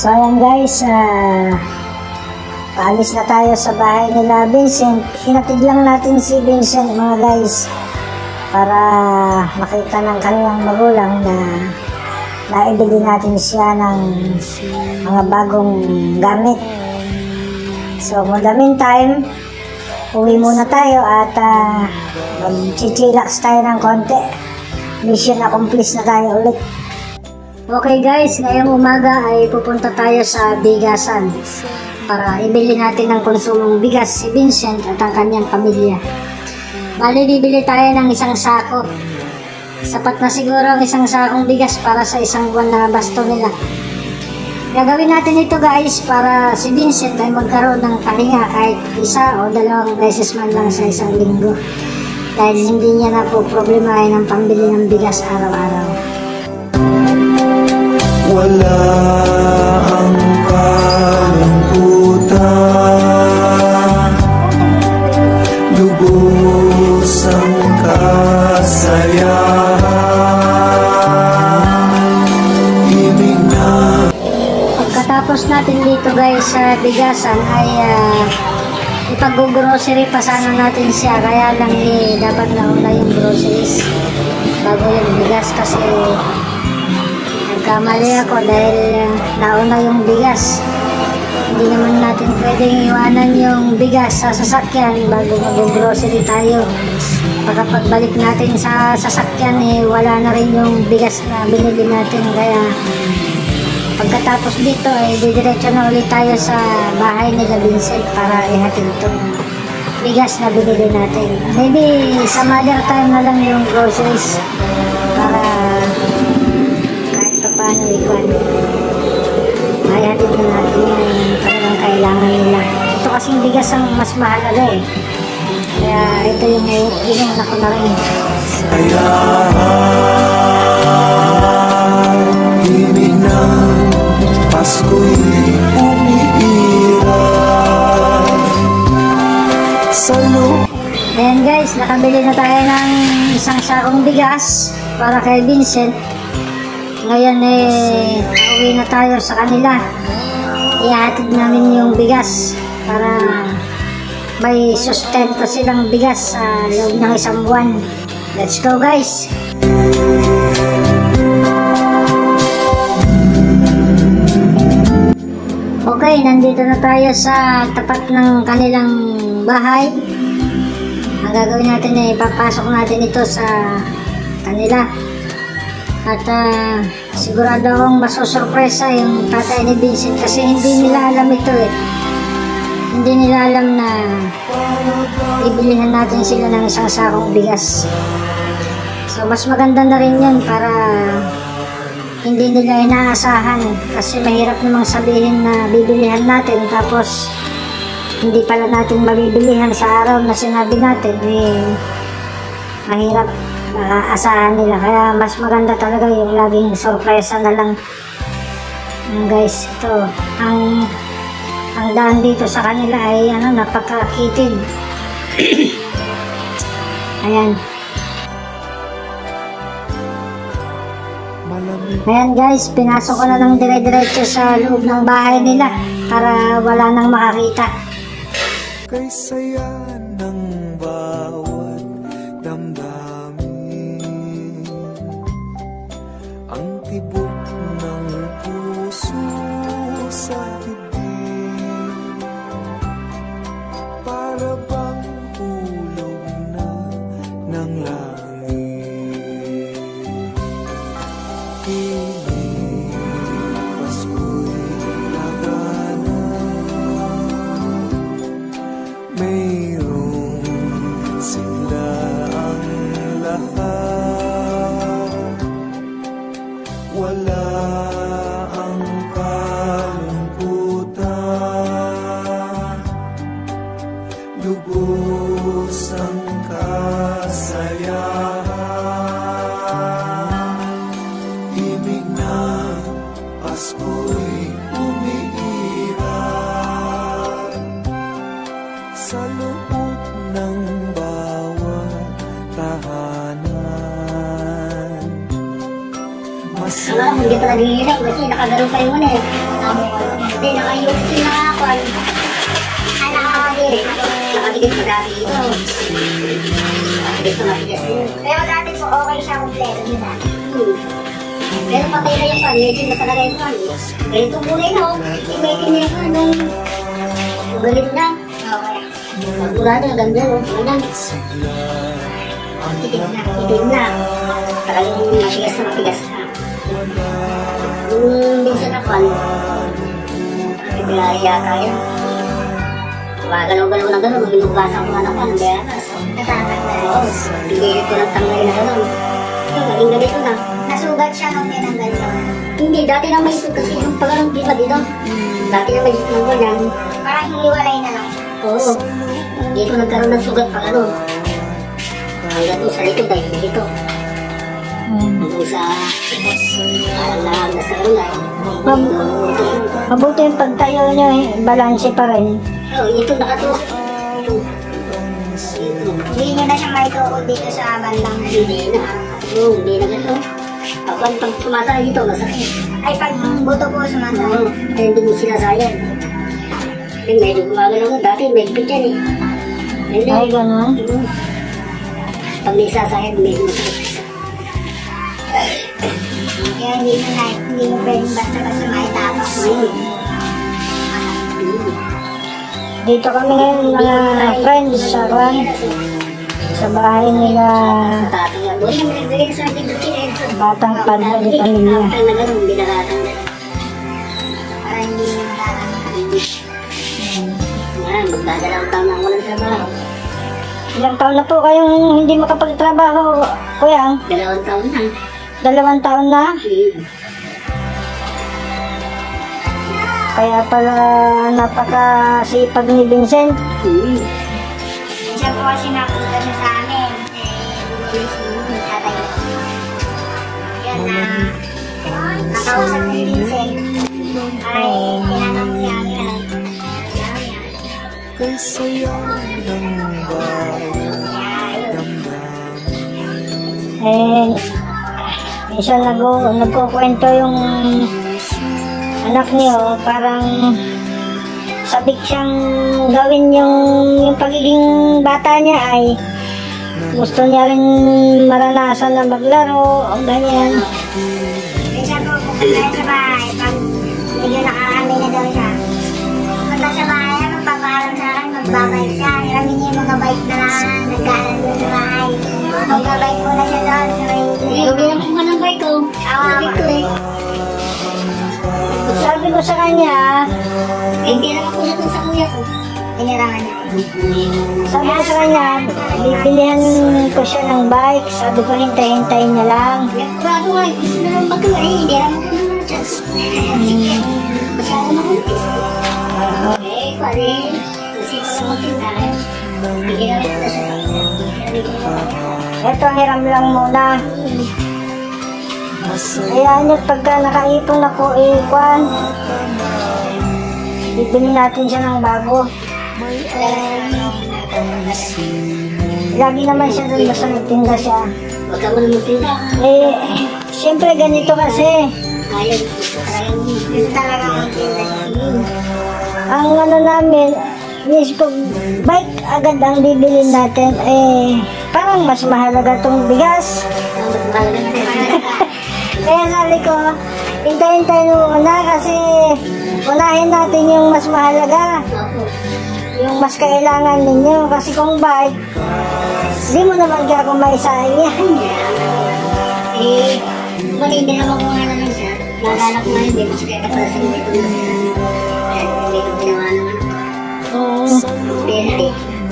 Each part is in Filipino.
So ayan guys, paalis na tayo sa bahay nila Vincent. Hinatid lang natin si Vincent mga guys para makita ng kanilang magulang na naibili natin siya ng mga bagong gamit. So for the meantime, uwi muna tayo at mag-chillax tayo ng konti. Mission accomplished na tayo ulit. Okay guys, ngayong umaga ay pupunta tayo sa bigasan para ibili natin ng konsumong bigas si Vincent at ang kanyang pamilya. Bali, bibili tayo ng isang sako. Sapat na siguro ang isang sakong bigas para sa isang buwan na basto nila. Gagawin natin ito guys para si Vincent ay magkaroon ng pahinga kahit isa o dalawang beses man lang sa isang linggo. Dahil hindi niya na po problemahin ang pambili ng bigas araw-araw. Wala ang kalungkutan, lubos ang kasayahan, ibig na. Pagkatapos natin dito guys sa bigasan ay ipag-grocery pa sana natin siya, kaya lang dapat nauna yung groceries bago yung bigas kasi nagkamali ako dahil nauna yung bigas. Hindi naman natin pwedeng iwanan yung bigas sa sasakyan bago mag-grocery tayo. Pagkapagbalik natin sa sasakyan wala na rin yung bigas na binili natin, kaya pagkatapos dito didiretso na ulit tayo sa bahay nila Vincent para ihatid itong bigas na binili natin. Maybe sa mother time na lang yung groceries para paano ikuan mayahatid na natin yung talagang kailangan nila. Ito kasing bigas ang mas mahalaga kaya ito yung inuna ko na rin. Kaya ibig ng Pasko'y umiiral sa loob. Ayan guys, nakabili na tayo ng isang sakong bigas para kay Vincent. Ngayon pauwi na tayo sa kanila. Ihatid namin yung bigas para may sustento silang bigas sa loob ng isang buwan. Let's go guys! Okay, nandito na tayo sa tapat ng kanilang bahay. Ang gagawin natin ipapasok natin ito sa kanila. At sigurado akong masusurpresa yung tatay ni Vincent kasi hindi nila alam ito Hindi nila alam na ibilihan natin sila ng isang sakong bigas. So mas maganda na rin yun para hindi nila inaasahan kasi mahirap namang sabihin na bibilihan natin tapos hindi pala natin mabibilihan sa araw na sinabi natin. Mahirap asahan nila, kaya mas maganda talaga yung laging sorpresa na lang. Guys, ito ang daan dito sa kanila ay napakakitid. Ayan guys, pinasok ko na lang dire-diretso sa loob ng bahay nila para wala nang makakita. Kay saya ng bawat damdamin, ang tibok ng puso sa dibdib, para bang hulog na ng langit. Piling Pasko'y labanan, mayroong sigla ang lahat, wala ang kalungkutan, lubos ang kasayahan, ibig ng Pasko'y umiiral sa loob ng bawat tahanan. Alam mo, hindi pa nag-iinap kasi nakagaro kayo muna Hindi, nakayok yung nakakon. Nakakadiri. Nakadikit madami ito. Nakadikit na matigas yun. Pero dati po okay siya kompleto din dati. Pero patay na yung pan, medyo na talaga yung pan. Ganito kulay na, imekin niya yung pan. Galit na. Okay. Pagmura na, ganda no. Ganyan. Titig na. Itim na. Talagang matigas na matigas na. Yung minsan na pan, bigla yata yun. Galaw-galaw na gano'n, maghinugasan ko nga na pan, beras. Natatanggal. Oo, bigay ko ng tanggal na gano'n. Maging ganito na. Nasugat siya nung tinanggal ko. Hindi, dati na may sugat kasi yung pag-anong di ba dito? Dati na may sugat ng ganyan. Parang hiniwalay na lang. Oo. Dito nagkaroon ng sugat pag ano. Hanggang doon sa likod dahil dito. Doon sa parang lahag na sa ulay. Mabuti yung pagtayo nyo, balanse pa rin. Oo, ito nakatuwa. Hindi nyo na siya maituod dito sa bandang Hindi na. Oo, hindi na ganito. Pag sumasaya dito, masakit. ay pag buto po sumasaya. Oo, kaya hindi mo sinasayang. Eh, medyo gumagalaw nga. Dati may higpit yan eh. Hindi. Ay, gano'n. Pag may sasayang, medyo masakit. Kaya hindi mo pwedeng basta-basta maitapak. Dito kami ngayon, mga friends, sa bahay nila, Batang Padre de Pamilya. Para hindi mo Magdadalawang taon na ako ng trabaho. Ilang taon na po kayong hindi makapagtrabaho, kuya? 2 taon na. 2 taon na? Kaya pala napakasipag ni Vincent. siya po kasi napunta na sa amin. Bumilis yung tatay ko. Yan na nakausap ni Vincent. Ay, tinanong niya yan. Kay saya ng bawat Eh, minsan nagkukwento yung anak niyo, parang sabik siyang gawin yung pagiging bata niya ay gusto niya rin maranasan na maglaro, ganyan. Siya po pupunta sa bahay. Pag medyo nakarami na daw siya. Pupunta sa bahay, magpapaalam sa akin, magbabike siya. Hiramin niya yung mga bike na nagkalan doon sa bahay. Magbabike muna siya doon sa may Gawin ko nga ng bike ko. Sabi ko eh. Sabi ko sa kanya, Hindi naman ko siya sa kuya ko. Pinirangan niya. sabi ko sa kanya, bibilihan ko siya ng bike. Sabi ko, hintay-hintayin niya lang. Bago nga, gusto na lang magkawa eh. Hindi naman ko naman siya. Masyado makuntis. Eh, pare. Kasi ko lang magtinda. Hindi naman ko na siya sa kuya. Sabi ko na Eto, hiram lang muna. Kaya niya, pagka nakaipon ako, kwan, bibili natin siya ng bago. Lagi naman siya doon basta nagtinda siya. Huwag ka mo na magtinda. Eh, siyempre ganito kasi. Ayaw. Yun talaga magtinda siya. Ang ano namin, is pag bike agad ang bibilin natin, parang mas mahalaga tong bigas. Mas mahalaga na rin. Kaya sabi ko, hintayin-hintayin mo muna kasi unahin natin yung mas mahalaga. Opo. Yung mas kailangan ninyo. Kasi kung bike, di mo naman kaya kung maisayang yan. Eh, hindi naman ko nga naman siya. Naalala ko nga hindi. Mas kaya ka pala sa hindi ko na siya. Kaya hindi ko ginawa naman. Pero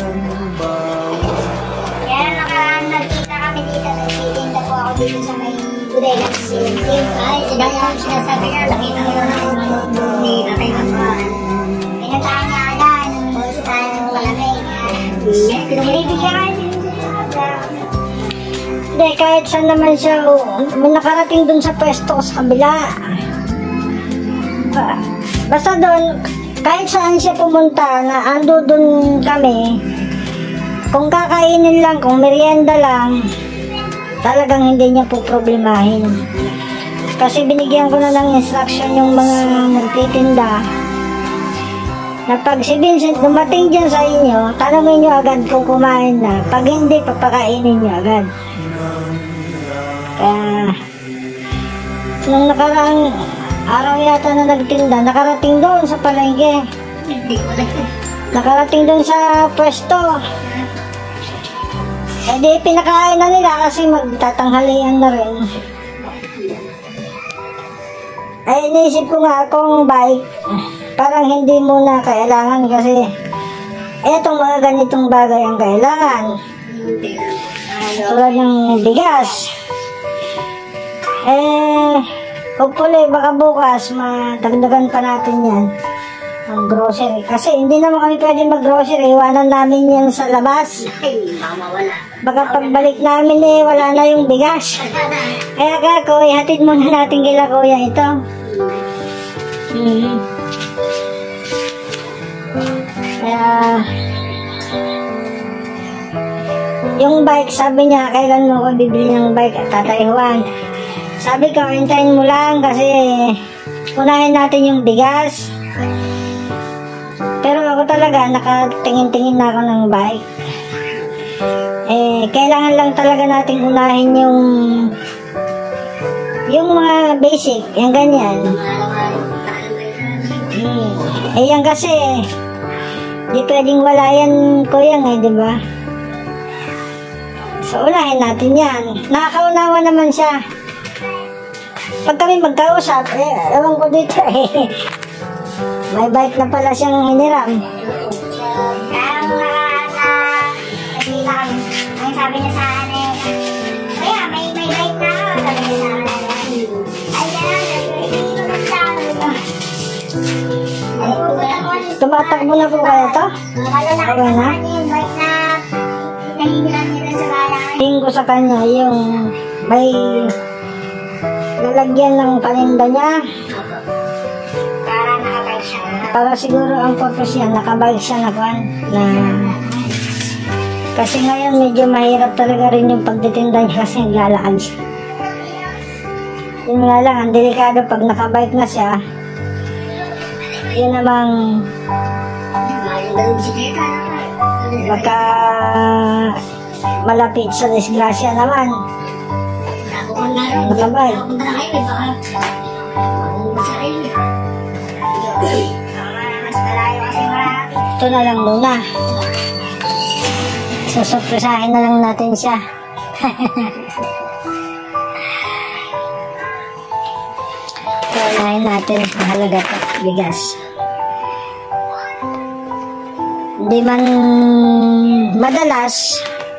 Kaya nakaraan nagkita kami dito. Nagtitinda po ako dito sa may bodega. ay, dahil ang sinasabi niya, nakita ko na ang manok ni Tatay Matuan. Pinataan niya agad. Sa malamig. Binibigyan ka siya. Hindi, kahit saan naman siya, may nakarating dun sa pwesto ko sa kabila. Basta doon, kahit saan siya pumunta, na ando dun kami, kung kakainin lang, kung merienda lang, talagang hindi niya po problemahin. Kasi binigyan ko na ng instruction yung mga nagtitinda na pag si Vincent dumating dyan sa inyo, tanongin nyo agad kung kumain na. Pag hindi, papakainin nyo agad. Kaya, nung nakaraang araw yata na nagtinda, nakarating doon sa palengke. Nakarating doon sa pwesto. Eh di, pinakain na nila kasi magtatanghalian na rin. Ay, iniisip ko nga kung bike, parang hindi muna kailangan kasi etong mga ganitong bagay ang kailangan. Tulad ng bigas. Hopefully, baka bukas, madagdagan pa natin yan. Ang grocery. Kasi hindi naman kami pwede mag-grocery. Iwanan namin yan sa labas. Baka pagbalik namin wala na yung bigas. Kaya kako, ihatid muna natin kila kuya ito. Kaya, yung bike, sabi niya, kailan mo ko bibili ng bike at Tatay Juan? Sabi ko, hintayin mo lang kasi unahin natin yung bigas. Pero ako talaga, nakatingin-tingin na ako ng bike. Kailangan lang talaga nating unahin yung mga basic, yung ganyan. Yan kasi, di pwedeng wala yan, kuya nga, di ba? So, unahin natin yan. Nakakaunawa naman siya. Pag kami magkausap, ewan ko dito may bike na pala siyang hiniram. Ang sabi niya sa akin, kaya may bike na ako, sabi niya sa akin. Ay, Tumatakbo na po kaya to? Okay na? Yung bike na nahihilan nila sa bayan. Tingin ko sa kanya yung may lalagyan ng paninda niya. Para nakabike siya. Para siguro ang purpose yan, nakabike siya na kwan. Kasi ngayon medyo mahirap talaga rin yung pagtitinda niya kasi naglalakad siya. Yun nga lang, ang delikado pag nakabike na siya. Yun namang baka malapit sa disgrasya naman. Nakabike. Ito na lang muna. Susurpresahin na lang natin siya. Kaunahin natin mahalaga ito, bigas. Hindi man madalas,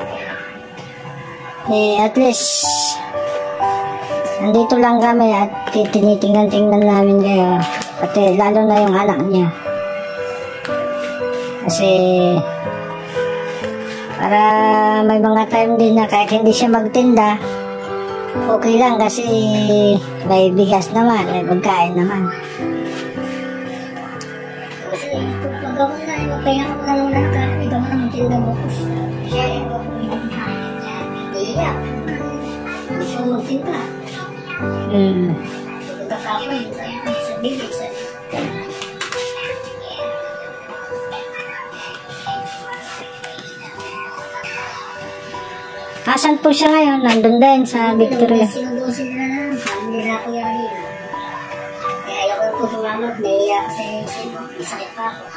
at least nandito lang kami at tinitingnan namin kayo, pati lalo na yung anak niya. Kasi para may mga time din na kahit hindi siya magtinda, okay lang kasi may bigas naman, may pagkain naman. Kasi pag ako na, magpahinga ko na lang ng kape, ikaw na magtinda mo. Siya yung iiyak. Gusto mo magtinda. Pagkakapoy, sa bibig, sa Asan po siya ngayon? Nandun din sa Victoria. sinubusin na lang. Sabi nila ako yan. Kaya ayaw ko po sumamot. Naiiyak kasi masakit pa ako.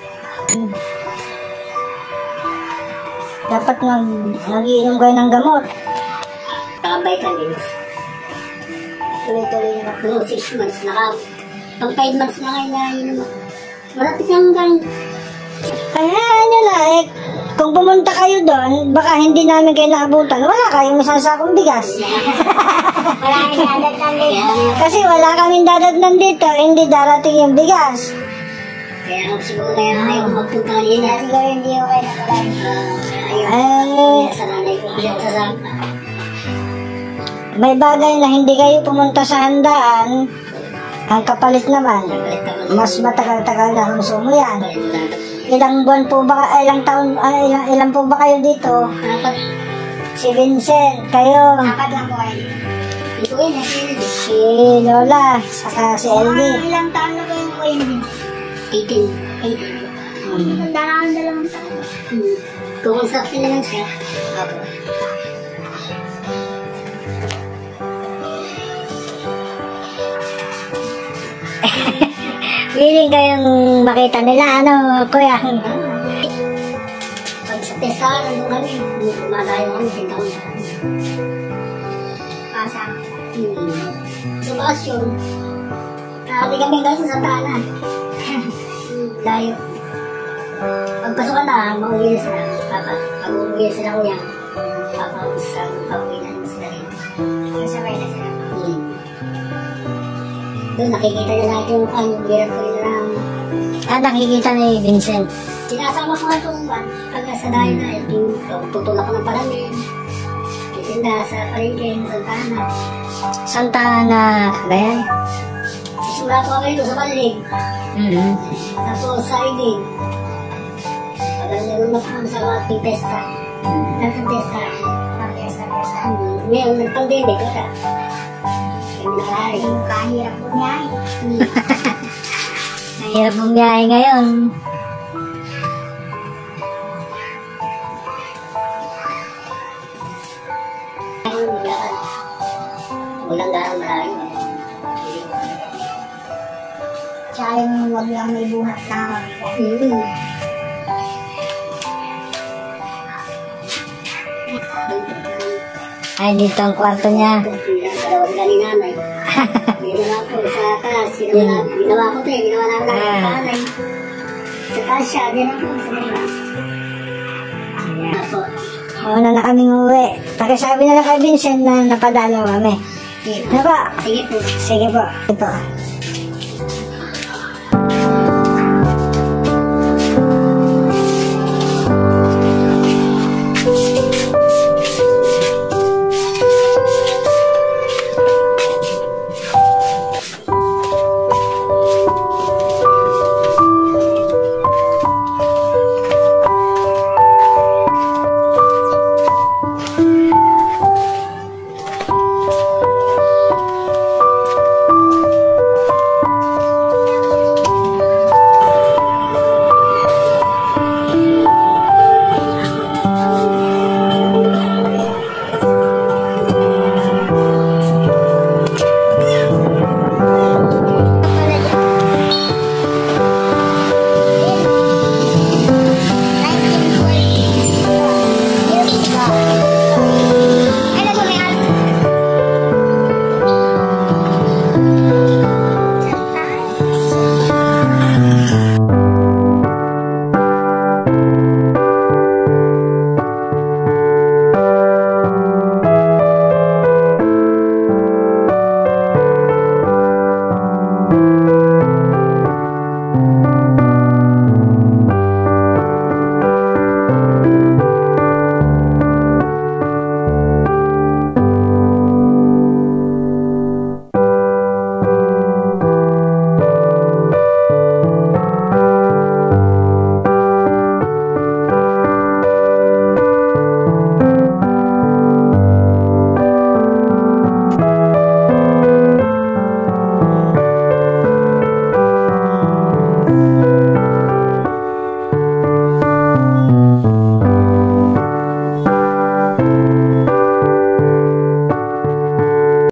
Dapat mag-iinom kayo ng gamot. Vitamins. Tuloy-tuloy na ako. 6 months na. Pag 5 months na kayo na yun. Malapit yung gang. Kaya ano na kung pumunta kayo doon, baka hindi namin kayo naabutan. Wala kayong masasakong bigas. Wala kang dadatnan dito. Kasi wala kaming dadatnan dito, hindi darating yung bigas. Kaya ako siguro kaya ayaw magpunta kanina. Siguro hindi ako kayo nakalay. Sa nanay ko. May bagay na hindi kayo pumunta sa handaan, ang kapalit naman, mas matagal-tagal na konsumo yan. Ilang buwan po ba, ilang taon, ilang po ba kayo dito? Apat. Si Vincent, kayo, Apat lang po kayo. Ito yun, si Lola, saka si LD. Ilang taon na po yung 18. Maganda lang ang dalawang taon. Kukonstruction na lang siya. Opo. Willing kayong makita nila, ano, kuya? Pag sa testahan, nandun kami. Dumadayo kami, tinta ko na. Pasa. Sa bakasyon, nakati kami galing sa tahanan. Layo. Pagpasok na, mauwi na sila. Pag uuwi na sila kuya, pauwi na sila rin. Kasabay na sila. Doon nakikita niya lahat yung hirap ko yun lang. Nakikita ni Vincent. Sinasama ko nga itong pag nasa dayo na, tutulak ko ng palamin. Titinda sa palengke, Santa Ana. Santa Ana, Cagayan? Simula ko kami doon sa Balig. Tapos sa Igig. Pag-alala naman sa mga pista. Nagpista. Ngayon, nagpandemic, wala. Kaya Kahirap po niya. mahirap bumiyahe ngayon. Walang garang malayo. Tsaka yung wag lang may buhat na kami. Ay, dito ang kwarto niya. Dalawa sila ni nanay. Ginawa ko sa taas. Ginawa ko ito eh. Ginawa namin ng nanay. Sa taas siya. Ginawa ko sa labas. Ako. Una na kaming uwi. Pakisabi na lang kay Vincent na napadalaw kami. Ano ba? Sige po. Sige po. Ito.